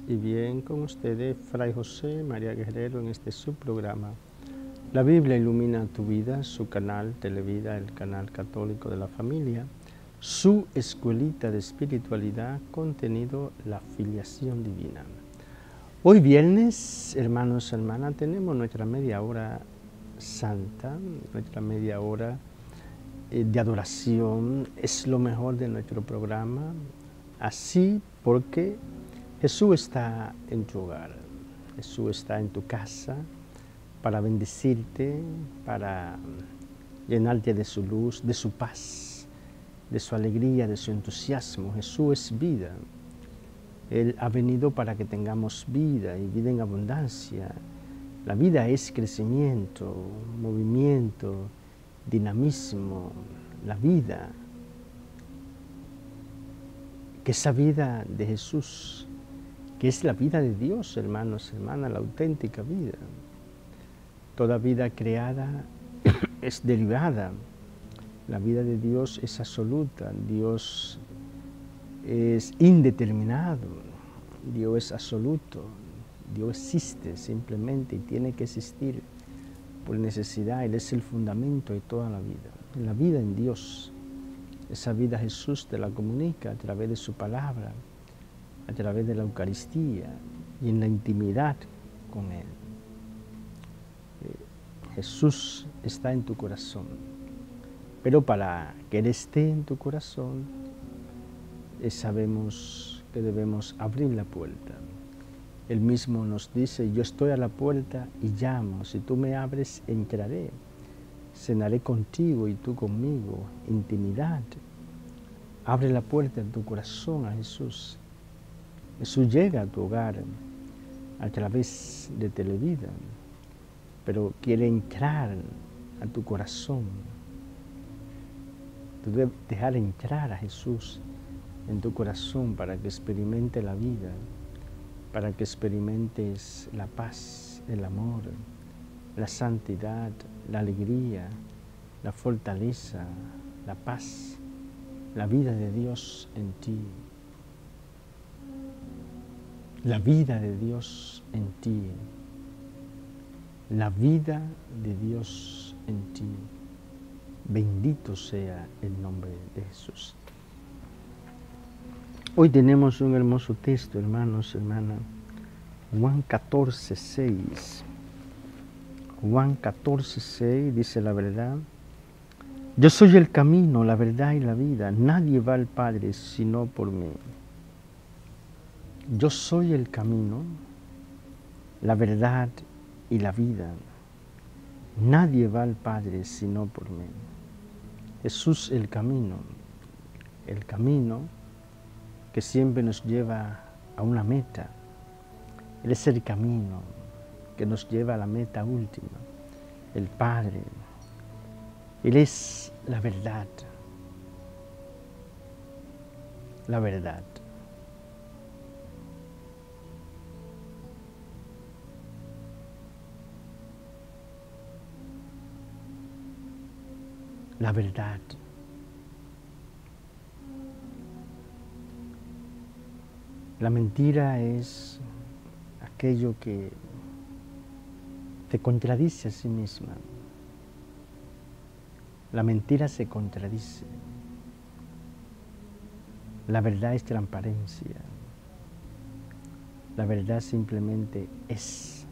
y bien con ustedes, Fray José María Guerrero, en este subprograma. La Biblia ilumina tu vida, su canal Televida, el canal católico de la familia, su escuelita de espiritualidad, contenido la filiación divina. Hoy viernes, hermanos y hermanas, tenemos nuestra media hora santa, nuestra media hora de adoración. Es lo mejor de nuestro programa, así porque Jesús está en tu hogar, Jesús está en tu casa para bendecirte, para llenarte de su luz, de su paz, de su alegría, de su entusiasmo. Jesús es vida. Él ha venido para que tengamos vida y vida en abundancia. La vida es crecimiento, movimiento, dinamismo, la vida. Que esa vida de Jesús, que es la vida de Dios, hermanos y hermanas, la auténtica vida. Toda vida creada es derivada. La vida de Dios es absoluta, Dios es indeterminado, Dios es absoluto, Dios existe simplemente y tiene que existir por necesidad. Él es el fundamento de toda la vida. La vida en Dios, esa vida Jesús te la comunica a través de su palabra, a través de la Eucaristía y en la intimidad con Él. Jesús está en tu corazón, pero para que Él esté en tu corazón, sabemos que debemos abrir la puerta. Él mismo nos dice: yo estoy a la puerta y llamo, si tú me abres, entraré, cenaré contigo y tú conmigo, intimidad. Abre la puerta en tu corazón a Jesús. Jesús llega a tu hogar a través de Televida, pero quiere entrar a tu corazón. Tú debes dejar entrar a Jesús en tu corazón para que experimente la vida, para que experimentes la paz, el amor, la santidad, la alegría, la fortaleza, la paz, la vida de Dios en ti. La vida de Dios en ti. La vida de Dios en ti. Bendito sea el nombre de Jesús. Hoy tenemos un hermoso texto, hermanos y hermanas. Juan 14:6. Juan 14:6 dice la verdad. Yo soy el camino, la verdad y la vida. Nadie va al Padre sino por mí. Yo soy el camino, la verdad y la vida. Nadie va al Padre sino por mí. Jesús el camino que siempre nos lleva a una meta. Él es el camino que nos lleva a la meta última, el Padre. Él es la verdad. La verdad. La verdad. La mentira es aquello que te contradice a sí misma. La mentira se contradice. La verdad es transparencia. La verdad simplemente es.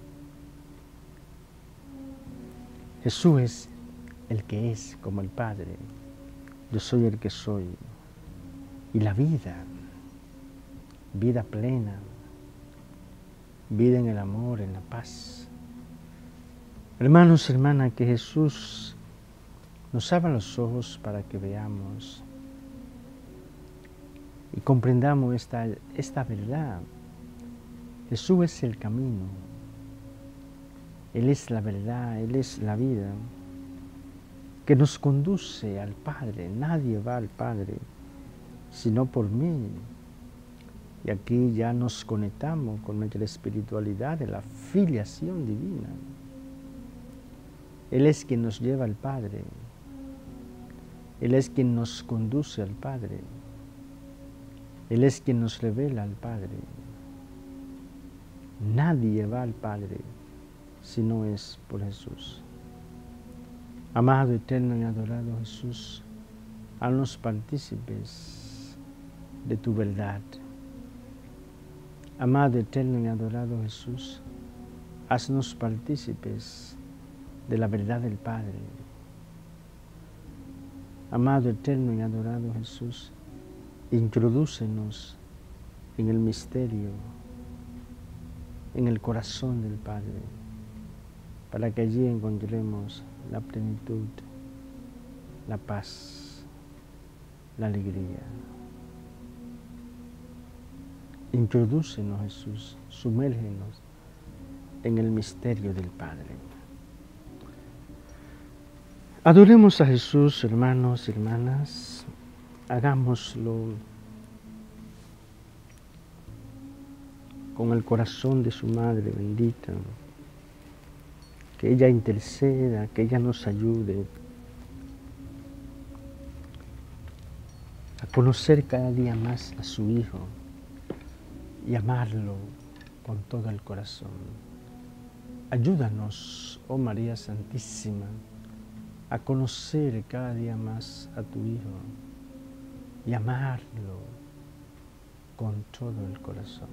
Jesús es el que es como el Padre. Yo soy el que soy. Y la vida, vida plena, vida en el amor, en la paz. Hermanos y hermanas, que Jesús nos abra los ojos para que veamos y comprendamos esta verdad. Jesús es el camino. Él es la verdad, Él es la vida que nos conduce al Padre. Nadie va al Padre sino por mí. Y aquí ya nos conectamos con nuestra espiritualidad de la filiación divina. Él es quien nos lleva al Padre. Él es quien nos conduce al Padre. Él es quien nos revela al Padre. Nadie va al Padre si no es por Jesús. Amado, eterno y adorado Jesús, haznos partícipes de tu verdad. Amado, eterno y adorado Jesús, haznos partícipes de la verdad del Padre. Amado, eterno y adorado Jesús, introdúcenos en el misterio, en el corazón del Padre, para que allí encontremos la plenitud, la paz, la alegría. Introdúcenos, Jesús, sumérgenos en el misterio del Padre. Adoremos a Jesús, hermanos y hermanas, hagámoslo con el corazón de su Madre bendita, que ella interceda, que ella nos ayude a conocer cada día más a su Hijo y amarlo con todo el corazón. Ayúdanos, oh María Santísima, a conocer cada día más a tu Hijo y amarlo con todo el corazón.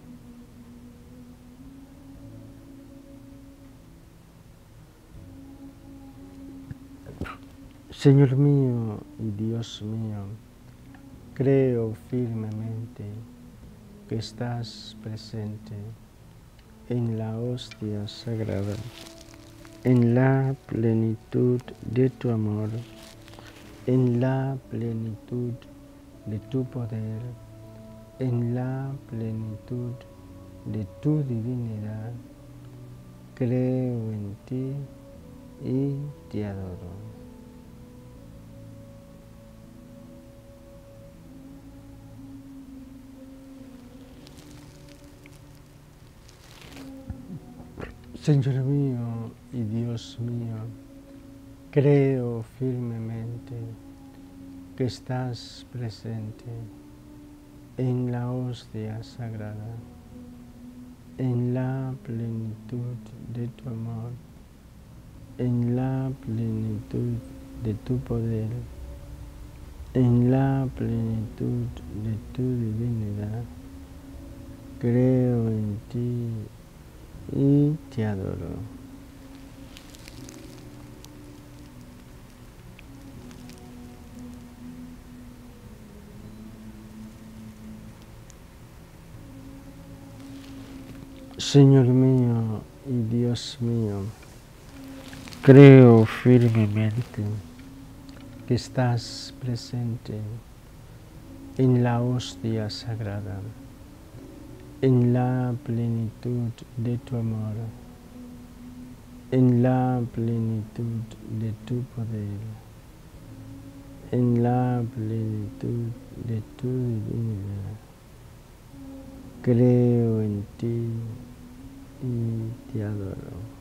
Señor mío y Dios mío, creo firmemente que estás presente en la hostia sagrada, en la plenitud de tu amor, en la plenitud de tu poder, en la plenitud de tu divinidad. Creo en ti y te adoro. Señor mío y Dios mío, creo firmemente que estás presente en la hostia sagrada, en la plenitud de tu amor, en la plenitud de tu poder, en la plenitud de tu divinidad. Creo en ti y te adoro. Señor mío y Dios mío, creo firmemente que estás presente en la hostia sagrada, en la plenitud de tu amor, en la plenitud de tu poder, en la plenitud de tu divinidad. Creo en ti y te adoro.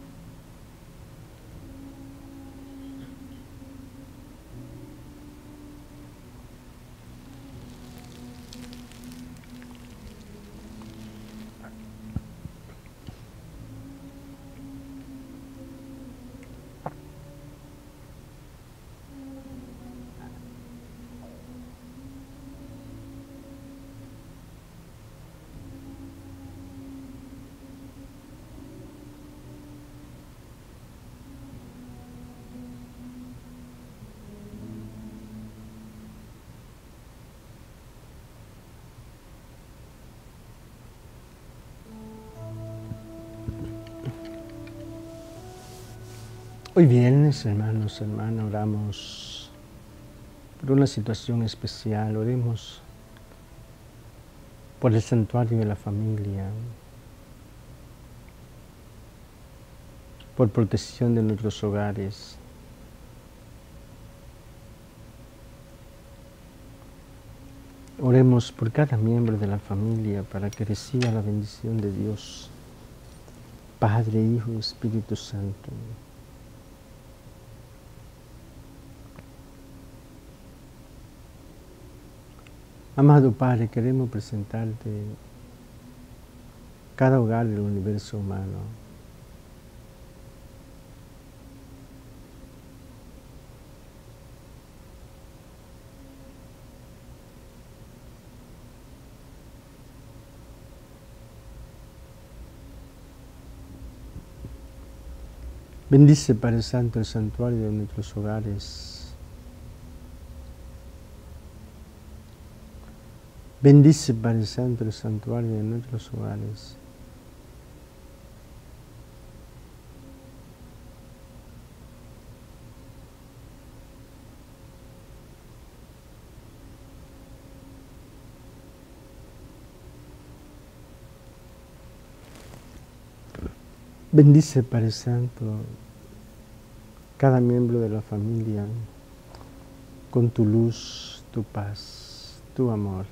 Hoy viernes, hermanos, hermanas, oramos por una situación especial. Oremos por el santuario de la familia, por protección de nuestros hogares. Oremos por cada miembro de la familia para que reciba la bendición de Dios, Padre, Hijo y Espíritu Santo. Amado Padre, queremos presentarte cada hogar del universo humano. Bendice, Padre Santo, el santuario de nuestros hogares. Bendice, Padre Santo, el santuario de nuestros hogares. Bendice, Padre Santo, cada miembro de la familia con tu luz, tu paz, tu amor.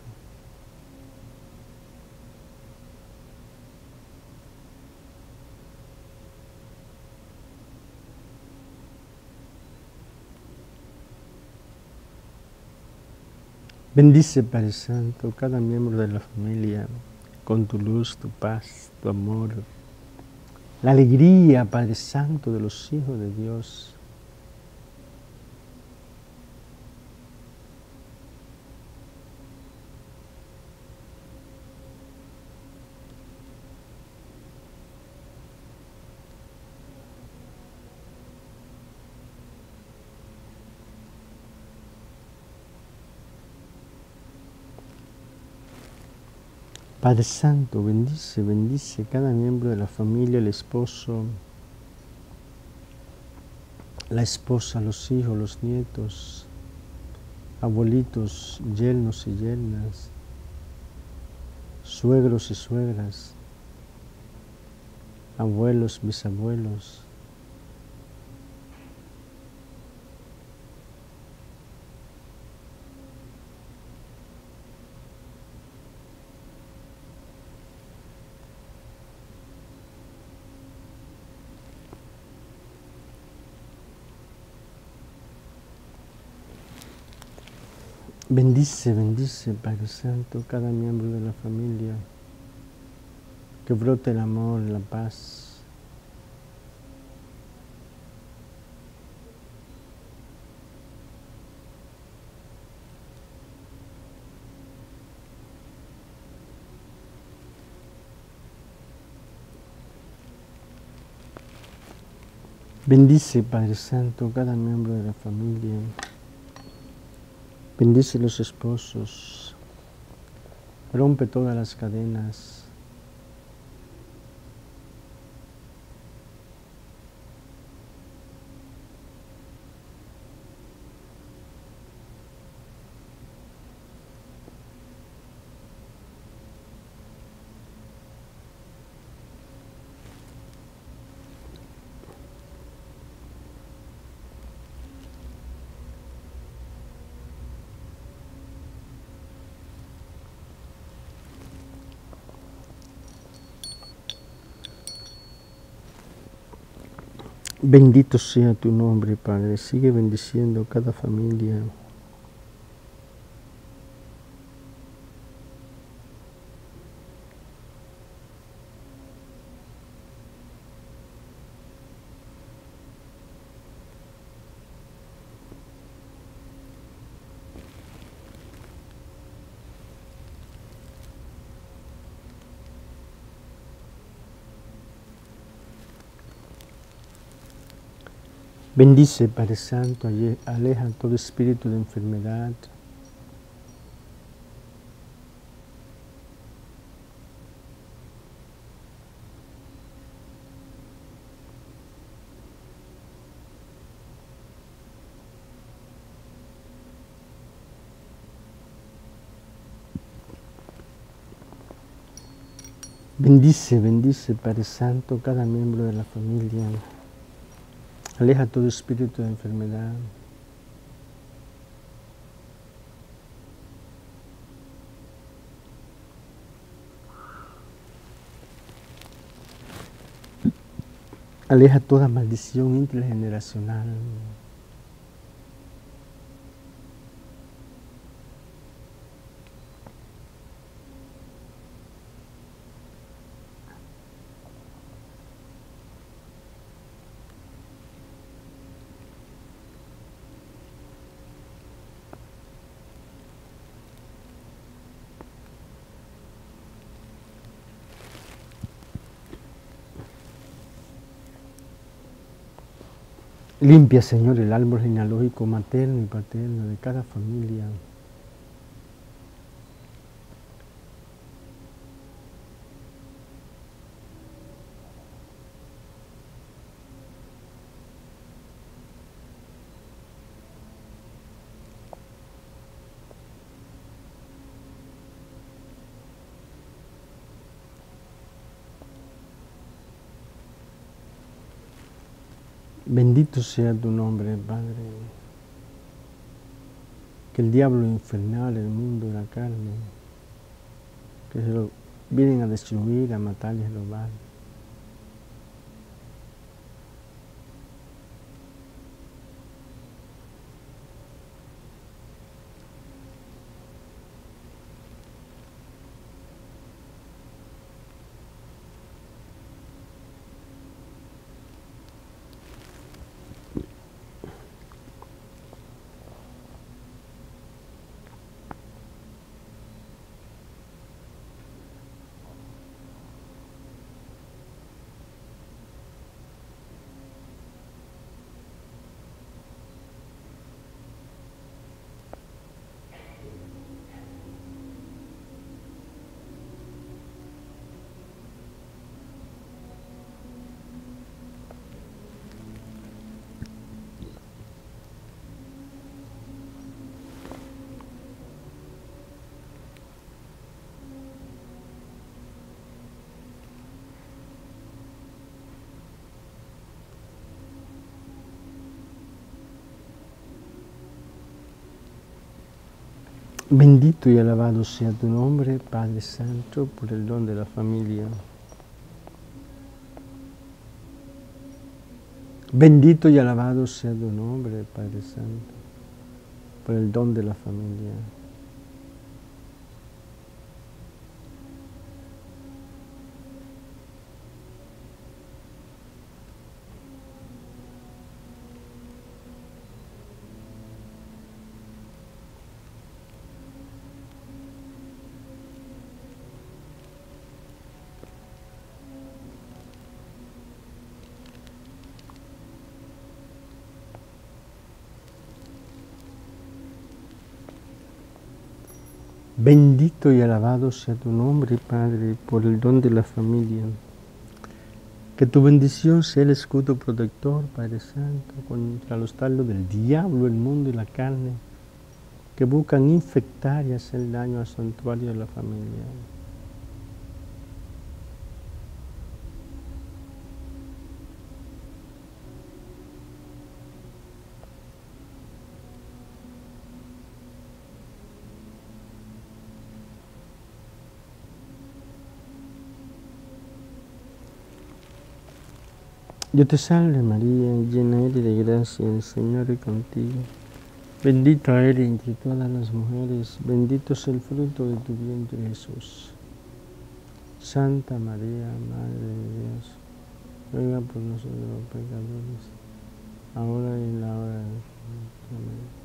Bendice, Padre Santo, cada miembro de la familia con tu luz, tu paz, tu amor. La alegría, Padre Santo, de los hijos de Dios. Padre Santo, bendice, bendice cada miembro de la familia, el esposo, la esposa, los hijos, los nietos, abuelitos, yernos y yernas, suegros y suegras, abuelos, bisabuelos. Bendice, bendice, Padre Santo, cada miembro de la familia, que brote el amor, la paz. Bendice, Padre Santo, cada miembro de la familia. Bendice los esposos. Rompe todas las cadenas. Bendito sea tu nombre, Padre. Sigue bendiciendo cada familia. Bendice, Padre Santo, aleja todo espíritu de enfermedad. Bendice, bendice, Padre Santo, cada miembro de la familia. Aleja todo espíritu de enfermedad. Aleja toda maldición intergeneracional. Limpia, Señor, el árbol genealógico materno y paterno de cada familia. Bendito sea tu nombre, Padre. Que el diablo infernal, el mundo y la carne, que se lo vienen a destruir, a matar y a robar, bendito y alabado sea tu nombre, Padre Santo, por el don de la familia. Bendito y alabado sea tu nombre, Padre Santo, por el don de la familia. Bendito y alabado sea tu nombre, Padre, por el don de la familia. Que tu bendición sea el escudo protector, Padre Santo, contra los dardos del diablo, el mundo y la carne, que buscan infectar y hacer daño al santuario de la familia. Dios te salve María, llena eres de gracia, el Señor es contigo. Bendita eres entre todas las mujeres, bendito es el fruto de tu vientre Jesús. Santa María, Madre de Dios, ruega por nosotros los pecadores, ahora y en la hora de nuestra muerte.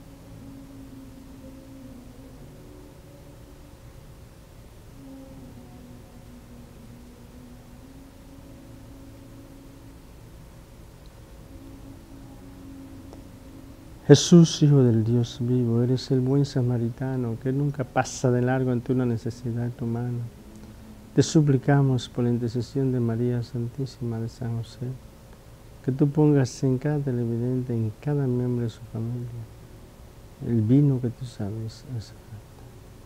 Jesús, Hijo del Dios vivo, eres el buen samaritano que nunca pasa de largo ante una necesidad humana. Te suplicamos por la intercesión de María Santísima de San José, que tú pongas en cada televidente, en cada miembro de su familia, el vino que tú sabes hace falta.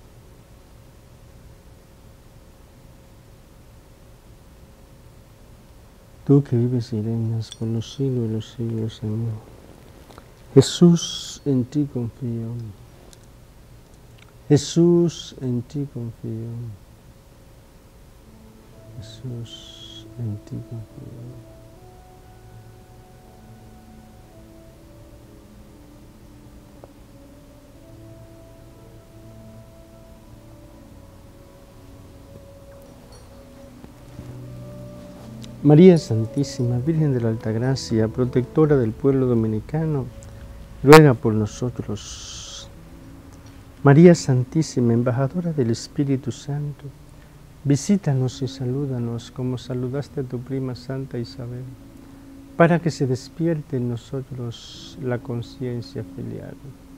Tú que vives y reinas por los siglos de los siglos. Amén. Jesús, en ti confío. Jesús, en ti confío. Jesús, en ti confío. María Santísima, Virgen de la Altagracia, protectora del pueblo dominicano, ruega por nosotros. María Santísima, embajadora del Espíritu Santo, visítanos y salúdanos como saludaste a tu prima Santa Isabel. para que se despierte en nosotros la conciencia filial.